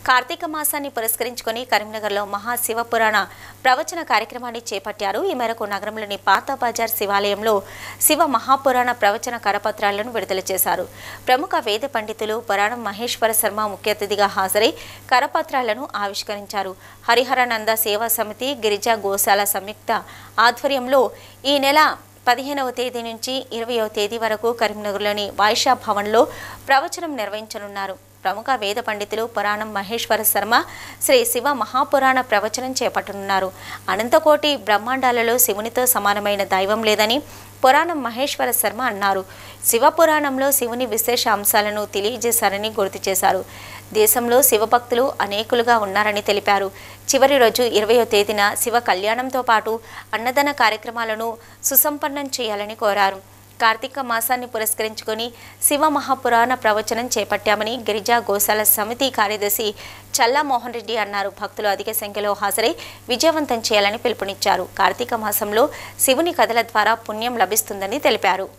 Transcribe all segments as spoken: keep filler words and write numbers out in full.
కార్తీక మాసాన్ని పురస్కరించుకొని కరీంనగర్లో మహా శివపురాణ ప్రవచన కార్యక్రమాన్ని చేపట్టారు. ఈ మేరకు నగరంలోని పాత బజార్ శివాలయంలో శివ మహాపురాణ ప్రవచన కరపత్రాలను విడుదల చేశారు. ప్రముఖ వేద పండితులు పురాణం మహేశ్వర శర్మ ముఖ్య అతిథిగా హాజరై కరపత్రాలను ఆవిష్కరించారు. హరిహరానంద సేవా సమితి, గిరిజా గోశాల సంయుక్త ఆధ్వర్యంలో ఈ నెల పదిహేనవ తేదీ నుంచి ఇరవయవ తేదీ వరకు కరీంనగర్లోని వాయిషా భవన్లో ప్రవచనం నిర్వహించనున్నారు. ప్రముఖ వేద పండితులు పురాణం మహేశ్వర శర్మ శ్రీ శివ మహాపురాణ ప్రవచనం చేపట్టనున్నారు. అనంతకోటి బ్రహ్మాండాలలో శివునితో సమానమైన దైవం లేదని పురాణం మహేశ్వర శర్మ అన్నారు. శివపురాణంలో శివుని విశేష అంశాలను తెలియజేశారని గుర్తు చేశారు. దేశంలో శివభక్తులు అనేకులుగా ఉన్నారని తెలిపారు. చివరి రోజు ఇరవయో తేదీన శివ కళ్యాణంతో పాటు అన్నదాన కార్యక్రమాలను సుసంపన్నం చేయాలని కోరారు. కార్తీక మాసాన్ని పురస్కరించుకొని శివ మహాపురాణ ప్రవచనం చేపట్టామని గిరిజా గోశాల సమితి కార్యదర్శి చల్లా మోహన్ రెడ్డి అన్నారు. భక్తులు అధిక సంఖ్యలో హాజరై విజయవంతం చేయాలని పిలుపునిచ్చారు. కార్తీక మాసంలో శివుని కథల ద్వారా పుణ్యం లభిస్తుందని తెలిపారు.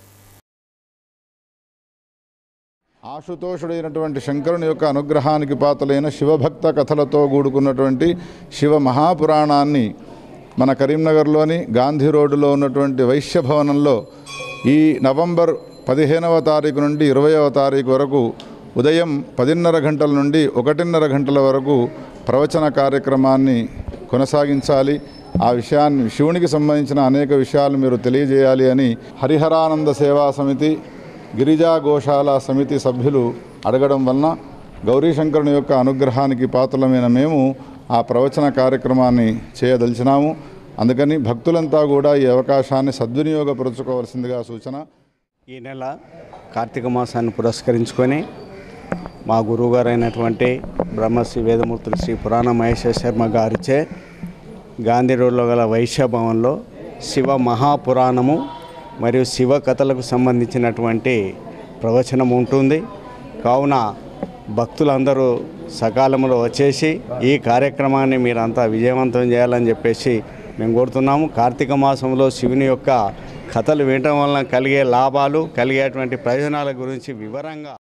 ఆశుతోషుడైనటువంటి శంకరుని యొక్క అనుగ్రహానికి పాత్రలైన శివభక్త కథలతో కూడుకున్నటువంటి శివ మహాపురాణాన్ని మన కరీంనగర్లోని గాంధీ రోడ్డులో ఉన్నటువంటి వైశ్య భవనంలో ఈ నవంబర్ పదిహేనవ తారీఖు నుండి ఇరవయవ తారీఖు వరకు ఉదయం పదిన్నర గంటల నుండి ఒకటిన్నర గంటల వరకు ప్రవచన కార్యక్రమాన్ని కొనసాగించాలి. ఆ విషయాన్ని శివునికి సంబంధించిన అనేక విషయాలు మీరు తెలియజేయాలి అని హరిహరానంద సేవా సమితి, గిరిజా గోశాల సమితి సభ్యులు అడగడం వలన గౌరీశంకరుని యొక్క అనుగ్రహానికి పాత్రలమైన మేము ఆ ప్రవచన కార్యక్రమాన్ని చేయదలిచినాము. అందుకని భక్తులంతా కూడా ఈ అవకాశాన్ని సద్వినియోగపరుచుకోవాల్సిందిగా సూచన. ఈ నెల కార్తీక మాసాన్ని పురస్కరించుకొని మా గురువుగారు అయినటువంటి బ్రహ్మశ్రీ వేదమూర్తులు శ్రీ పురాణ మహేశ్వర శర్మ గారిచే గాంధీ రోడ్లో గల వైశ్య భవన్లో శివ మహాపురాణము మరియు శివ కథలకు సంబంధించినటువంటి ప్రవచనం ఉంటుంది. కావున భక్తులందరూ సకాలంలో వచ్చేసి ఈ కార్యక్రమాన్ని మీరంతా విజయవంతం చేయాలని చెప్పేసి మేము కోరుతున్నాము. కార్తీక మాసంలో శివుని యొక్క కథలు వినటం వలన కలిగే లాభాలు, కలిగేటువంటి ప్రయోజనాల గురించి వివరంగా